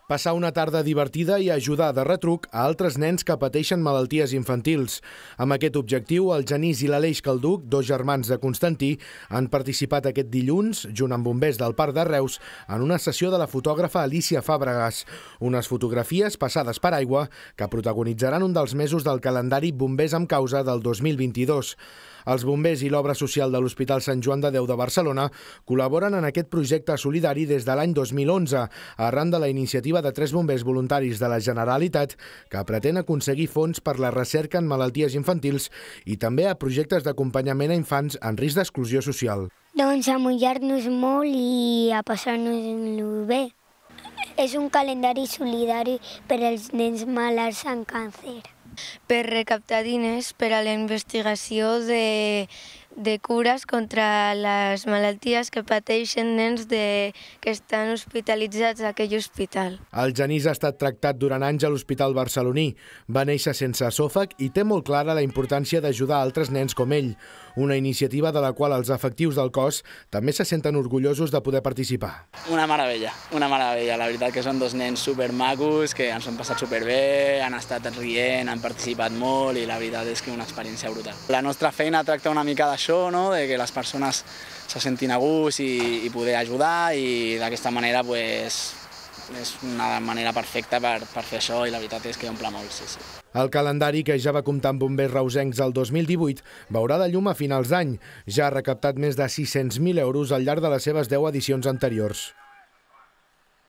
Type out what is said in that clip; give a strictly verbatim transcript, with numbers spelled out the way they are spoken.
Passar una tarda divertida i ajudar de retruc a altres nens que pateixen malalties infantils. Amb aquest objectiu, el Genís i l'Aleix Calduc, dos germans de Constantí, han participat aquest dilluns, junt amb bombers del Parc de Reus, en una sessió de la fotògrafa Alicia Fàbregas. Unes fotografies passades per aigua que protagonitzaran un dels mesos del calendari Bombers amb Causa del dos mil vint-i-dos. Els bombers i l'obra social de l'Hospital Sant Joan de Déu de Barcelona col·laboren en aquest projecte solidari des de l'any dos mil onze, arran de la iniciativa de tres bombers voluntaris de la Generalitat que pretén aconseguir fons per la recerca en malalties infantils i també a projectes d'acompanyament a infants en risc d'exclusió social. Doncs a mullar-nos molt i a passar-nos-lo bé. És un calendari solidari per als nens malalts amb càncer. Per recaptar diners per a la investigació de, de cures contra les malalties que pateixen nens de, que estan hospitalitzats a aquell hospital. El Genís ha estat tractat durant anys a l'Hospital Barceloní. Va néixer sense esòfag i té molt clara la importància d'ajudar altres nens com ell, una iniciativa de la qual els efectius del cos també se senten orgullosos de poder participar. Una meravella, una meravella. La veritat que són dos nens supermacos, que ens han passat superbé, han estat rient, han participat molt i la veritat és que una experiència brutal. La nostra feina tracta una mica d'això, no? De que les persones se sentin a gust i, i poder ajudar, i d'aquesta manera pues, és una manera perfecta per, per fer això i la veritat és que omple molt. Sí, sí. El calendari, que ja va comptar amb bombers reusencs el dos mil divuit, veurà la llum a finals d'any. Ja ha recaptat més de sis-cents mil euros al llarg de les seves deu edicions anteriors.